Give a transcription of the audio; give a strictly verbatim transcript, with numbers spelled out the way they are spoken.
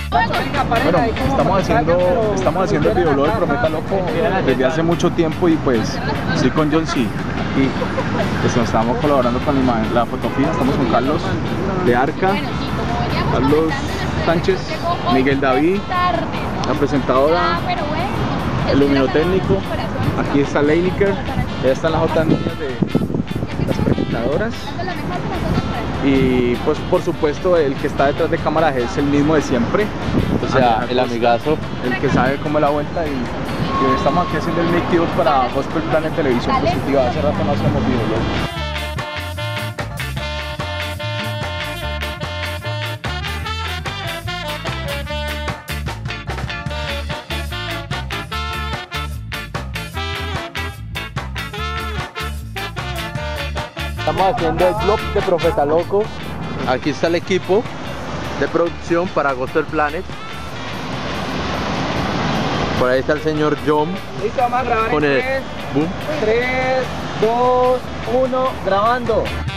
Bueno, estamos haciendo, estamos haciendo el videoblog de Profeta Loco desde hace mucho tiempo y pues estoy con John C. Aquí pues, estamos colaborando con la, la fotografía, estamos con Carlos de Arca, Carlos Sánchez, Miguel David, la presentadora, el luminotécnico, aquí está Leiniker, ya están las otras niñas de las presentadoras. Y pues por supuesto el que está detrás de cámaras es el mismo de siempre, o sea, el amigazo, el que sabe cómo es la vuelta. Y, y estamos aquí haciendo el make tour para Gospel Planet Televisión Positiva. Hace rato no hacemos videos. Estamos haciendo el vlog de Profeta Loco. Aquí está el equipo de producción para Gospel Planet. Por ahí está el señor John. Listo, vamos a grabar con en el tres, boom. tres, dos, uno, grabando.